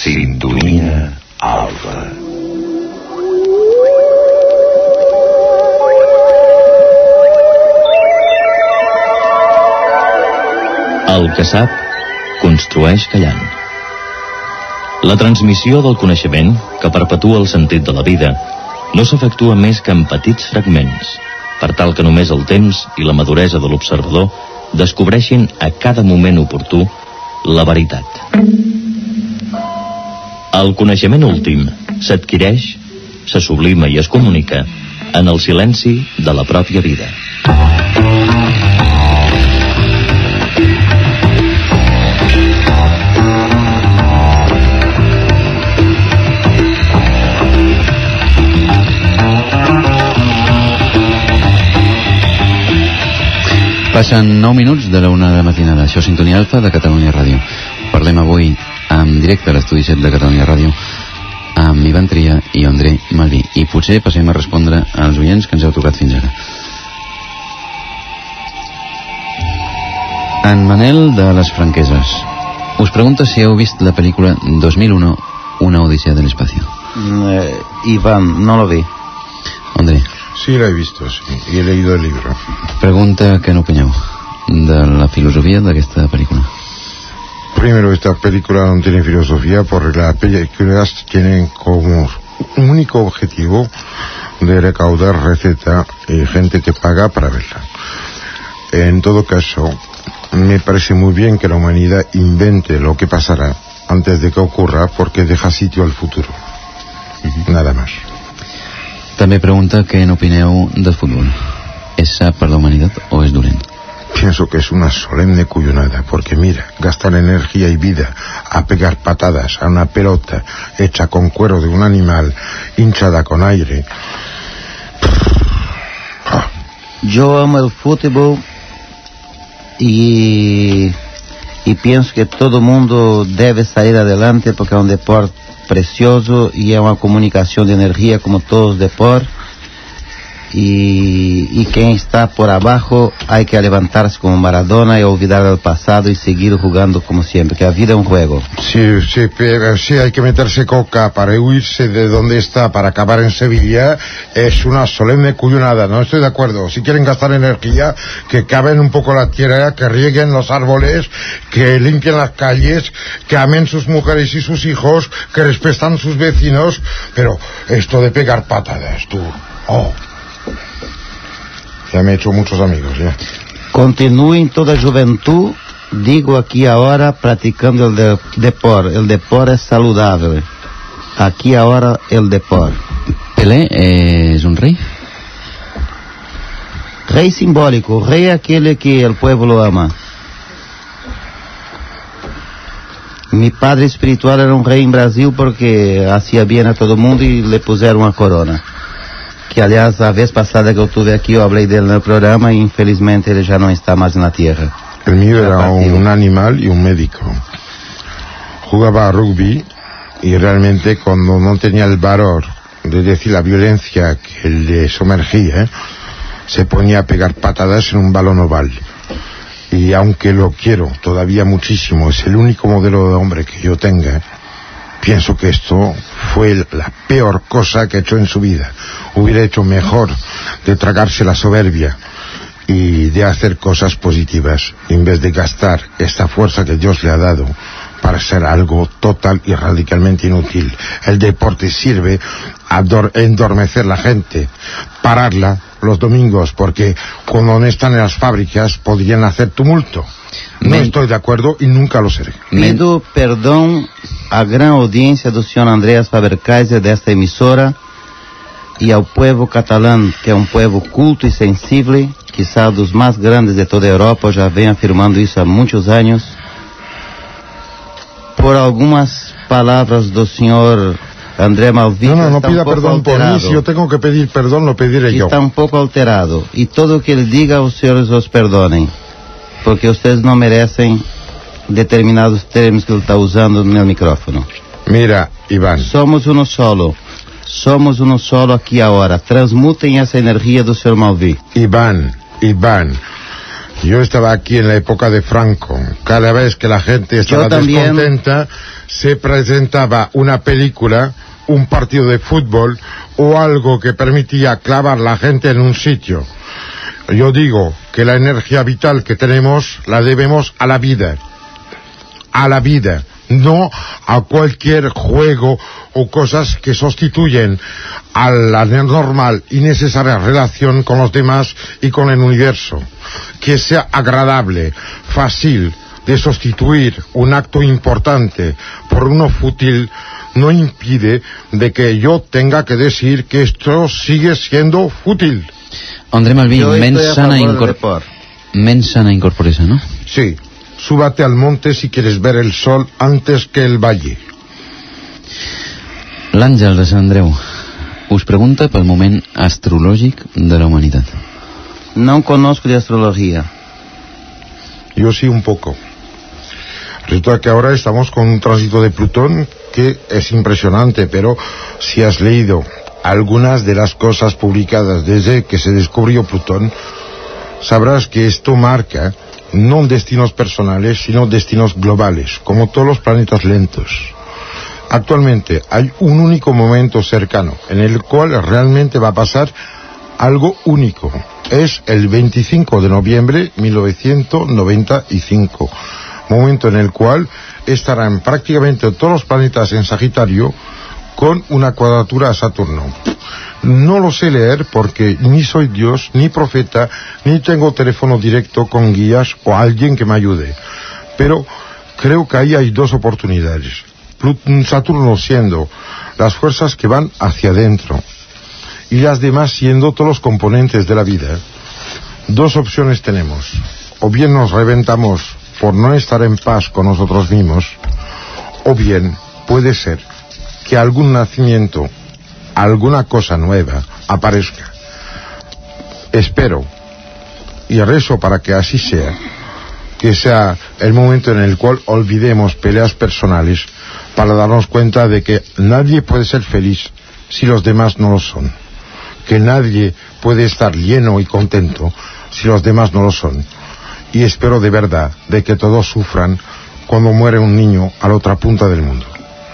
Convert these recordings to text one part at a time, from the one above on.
Sintonia Alfa. El que sap, construeix callant. La transmissió del coneixement, que perpetua el sentit de la vida, no s'efectua més que en petits fragments, per tal que només el temps i la maduresa de l'observador descobreixin a cada moment oportú la veritat. El coneixement últim s'adquireix, se sublima i es comunica en el silenci de la pròpia vida. Passen 9 minuts de la 1 de la matinada. Això és Sintonia Alfa de Catalunya Ràdio. Parlem avui en directe a l'estudi 7 de Catalunya Ràdio amb Ivan Tria i André Malví. I potser passem a respondre als oients que ens heu trucat fins ara. En Manel de les Franqueses us pregunta si heu vist la pel·lícula 2001, Una odisea del espacio. Iván, no lo vi. André. Sí, la he visto, sí, y he leído el libro. Pregunta què n'opineu de la filosofía d'aquesta pel·lícula. Primero, esta película no tiene filosofía porque las películas tienen como único objetivo de recaudar receta y gente que paga para verla. En todo caso, me parece muy bien que la humanidad invente lo que pasará antes de que ocurra porque deja sitio al futuro. Nada más. També pregunta què n'opineu del futbol. És sa per la humanitat o és dolent? Pienso que es una solemne cuyonada, porque mira, gastar energía y vida a pegar patadas a una pelota hecha con cuero de un animal, hinchada con aire. Yo amo el fútbol y pienso que todo mundo debe salir adelante porque es un deporte precioso y es una comunicación de energía como todos los deportes. Y quien está por abajo hay que levantarse como Maradona y olvidar el pasado y seguir jugando como siempre, que la vida es un juego. Sí, pero sí hay que meterse coca para huirse de donde está, para acabar en Sevilla. Es una solemne cuyonada, no estoy de acuerdo. Si quieren gastar energía, que caven un poco la tierra, que rieguen los árboles, que limpien las calles, que amen sus mujeres y sus hijos, que respetan sus vecinos. Pero esto de pegar patadas, tú... Ya me he hecho muchos amigos, ya. Continúen toda juventud, digo aquí ahora, practicando el deporte. El deporte es saludable. Aquí ahora el deporte. Pelé es un rey. Rey simbólico, rey aquel que el pueblo ama. Mi padre espiritual era un rey en Brasil porque hacía bien a todo el mundo y le pusieron una corona. Que aliás, la vez pasada que eu estuve aquí, eu hablé de él en el programa y infelizmente él ya no está más en la tierra. El mío era un animal y un médico. Jugaba a rugby y realmente cuando no tenía el valor de decir la violencia que le sumergía, se ponía a pegar patadas en un balón oval. Y aunque lo quiero todavía muchísimo, es el único modelo de hombre que yo tenga, pienso que esto fue la peor cosa que ha hecho en su vida. Hubiera hecho mejor de tragarse la soberbia y de hacer cosas positivas, en vez de gastar esta fuerza que Dios le ha dado para ser algo total y radicalmente inútil. El deporte sirve a endormecer la gente, pararla los domingos, porque cuando no están en las fábricas podrían hacer tumulto. No estoy de acuerdo y nunca lo seré. Pido perdão à gran audiência do senhor Andreas Faber-Kaiser desta emissora e ao povo catalão, que é um povo culto e sensível, quizá dos mais grandes de toda a Europa, eu já venho afirmando isso há muitos anos, por algumas palavras do senhor André Malví. No pida perdón por mí, si yo tengo que pedir perdón, lo pediré yo. Está un poco alterado, y todo o que ele diga, os senhores os perdonem, porque ustedes no merecen determinados términos que él está usando en el micrófono. Mira, Iván. Somos uno solo aquí ahora. Transmutem esa energía do Sr. Malví. Iván, Yo estaba aquí en la época de Franco. Cada vez que la gente estaba descontenta, se presentaba una película, un partido de fútbol o algo que permitía clavar la gente en un sitio. Yo digo que la energía vital que tenemos la debemos a la vida. A la vida. No a cualquier juego o cosas que sustituyen a la normal y necesaria relación con los demás y con el universo. Que sea agradable, fácil de sustituir un acto importante por uno fútil no impide de que yo tenga que decir que esto sigue siendo fútil. André Malví, mens sana incorporesa, ¿no? Sí. Súbate al monte si quieres ver el sol antes que el valle. L'Àngel de Sant Andreu us pregunta pel moment astrològic de la humanitat. No conozco de astrología. Yo sí un poco. Resulta que ahora estamos con un tránsito de Plutón que es impresionante, pero si has leído algunas de las cosas publicadas desde que se descubrió Plutón, sabrás que esto marca no destinos personales, sino destinos globales, como todos los planetas lentos. Actualmente hay un único momento cercano en el cual realmente va a pasar algo único. Es el 25 de noviembre de 1995, momento en el cual estarán prácticamente todos los planetas en Sagitario con una cuadratura a Saturno. No lo sé leer porque ni soy Dios, ni profeta, ni tengo teléfono directo con guías o alguien que me ayude. Pero creo que ahí hay dos oportunidades. Saturno siendo las fuerzas que van hacia adentro y las demás siendo todos los componentes de la vida. Dos opciones tenemos. O bien nos reventamos por no estar en paz con nosotros mismos, o bien puede ser que algún nacimiento, alguna cosa nueva aparezca. Espero y rezo para que así sea, que sea el momento en el cual olvidemos peleas personales para darnos cuenta de que nadie puede ser feliz si los demás no lo son, que nadie puede estar lleno y contento si los demás no lo son, y espero de verdad de que todos sufran cuando muere un niño a la otra punta del mundo.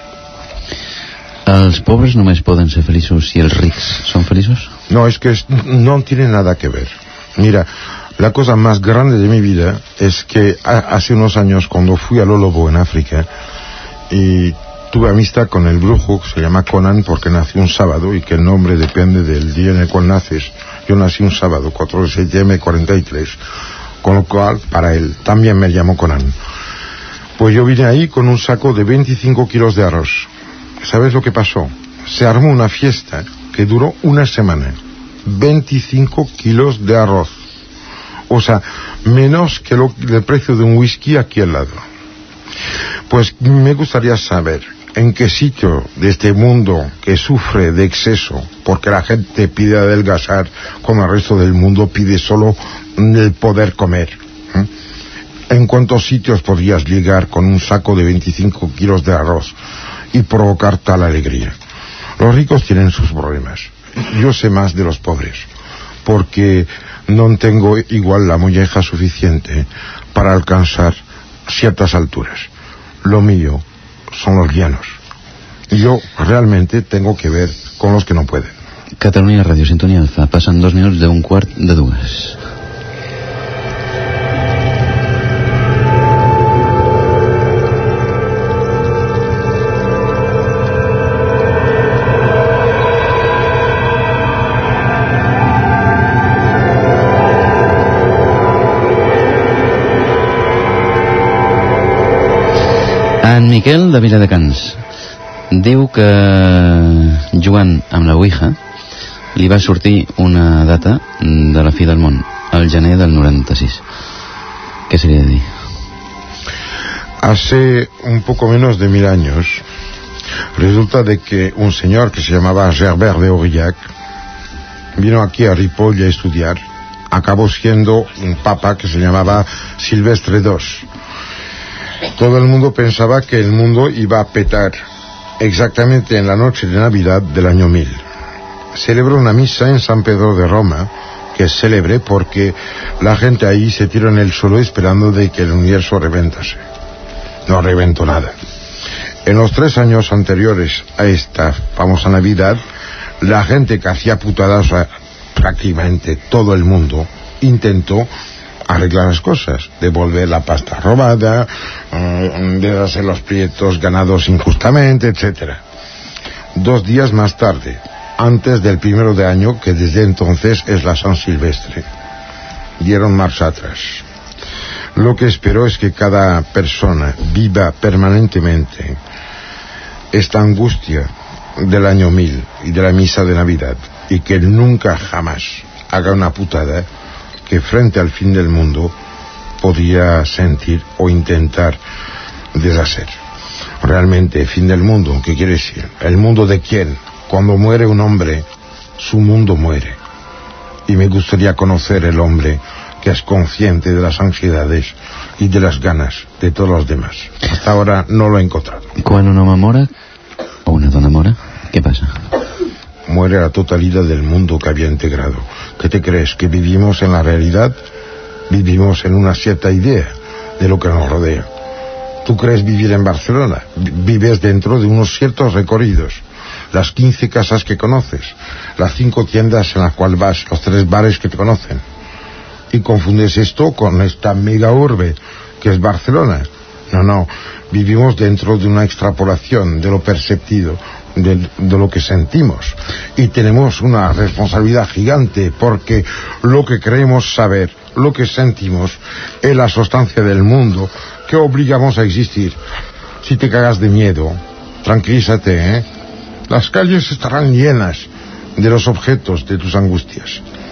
¿Els pobres només poden ser feliços si els rics són feliços? No, es que no tiene nada que ver. Mira, la cosa más grande de mi vida es que hace unos años cuando fui a Lolobo en África y tuve amistad con el brujo que se llama Conan porque nació un sábado y que el nombre depende del día en el cual naces. Yo nací un sábado, 4 de septiembre 43, con lo cual para él también me llamó Conan. Pues yo vine ahí con un saco de 25 kilos de arroz. ¿Sabes lo que pasó? Se armó una fiesta que duró una semana. 25 kilos de arroz. O sea, menos que el precio de un whisky aquí al lado. Pues me gustaría saber en qué sitio de este mundo que sufre de exceso, porque la gente pide adelgazar, como el resto del mundo pide solo el poder comer. ¿En cuántos sitios podrías llegar con un saco de 25 kilos de arroz y provocar tal alegría? Los ricos tienen sus problemas. Yo sé más de los pobres, porque no tengo igual la molleja suficiente para alcanzar ciertas alturas. Lo mío son los llanos. Yo realmente tengo que ver con los que no pueden. Catalunya Ràdio, Sintonia Alfa. Passen 2 minuts d'un quart de 2. En Miquel de Viladecans diu que jugant amb la Ouija li va sortir una data de la fi del món, el gener del 96. ¿Qué sería de dir? Hace un poco menos de 1000 años resulta de que un señor que se llamaba Gerbert de Aurillac vino aquí a Ripoll a estudiar. Acabó siendo un papa que se llamaba Silvestre II. Todo el mundo pensaba que el mundo iba a petar exactamente en la noche de Navidad del año 1000. Celebró una misa en San Pedro de Roma que es célebre porque la gente ahí se tira en el suelo esperando de que el universo reventase. No reventó nada. En los 3 años anteriores a esta famosa Navidad, la gente que hacía putadas, prácticamente todo el mundo, intentó arreglar las cosas, devolver la pasta robada, de hacer los proyectos ganados injustamente, etcétera. 2 días más tarde, antes del 1 de año, que desde entonces es la San Silvestre, dieron marcha atrás. Lo que espero es que cada persona viva permanentemente esta angustia del año 1000 y de la misa de Navidad, y que nunca jamás haga una putada que frente al fin del mundo podía sentir o intentar deshacer. Realmente, fin del mundo, ¿qué quiere decir? ¿El mundo de quién? Cuando muere un hombre, su mundo muere. Y me gustaría conocer el hombre que es consciente de las ansiedades y de las ganas de todos los demás. Hasta ahora no lo he encontrado. Quan un home mora, o una dona mora, què passa? Muere la totalidad del mundo que había integrado. ¿Qué te crees? ¿Que vivimos en la realidad? Vivimos en una cierta idea de lo que nos rodea. ¿Tú crees vivir en Barcelona? Vives dentro de unos ciertos recorridos. Las 15 casas que conoces, las 5 tiendas en las cuales vas, los 3 bares que te conocen. Y confundes esto con esta mega urbe que es Barcelona. No, vivimos dentro de una extrapolación de lo perceptido, de lo que sentimos, y tenemos una responsabilidad gigante porque lo que creemos saber, lo que sentimos, es la sustancia del mundo que obligamos a existir. Si te cagas de miedo, tranquilízate, Las calles estarán llenas de los objetos de tus angustias.